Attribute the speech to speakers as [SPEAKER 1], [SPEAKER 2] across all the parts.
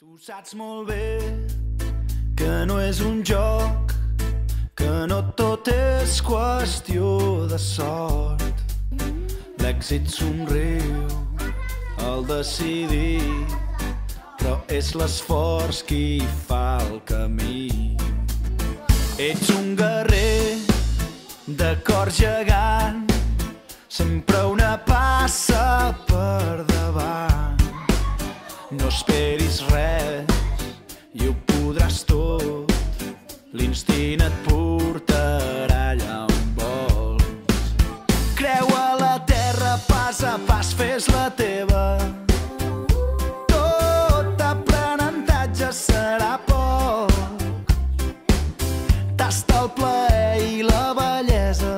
[SPEAKER 1] Tu saps molt bé que no és un joc, que no tot és qüestió de sort. L'èxit somriu al decidir, però és l'esforç qui fa el camí. Ets un guerrer de cor gegant, sempre una passa per davant. No esperis res i ho podràs tot, l'instint et portarà allà on vols. Creu a la terra, pas a pas fes-la teva. Tot aprenentatge serà poc. Tasta el plaer i la bellesa,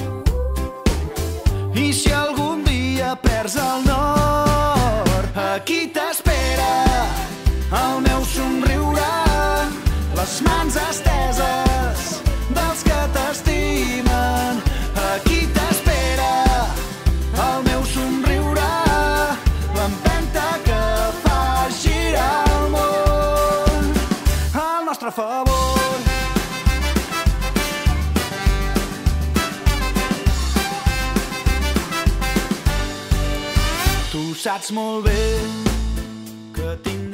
[SPEAKER 1] i si algun dia perds el nord, aquí t'espera el meu somriure, les mans esteses dels que t'estimen. Aquí t'espera el meu somriure, l'empenta que fa girar el món al nostre favor. Tu saps molt bé que tinc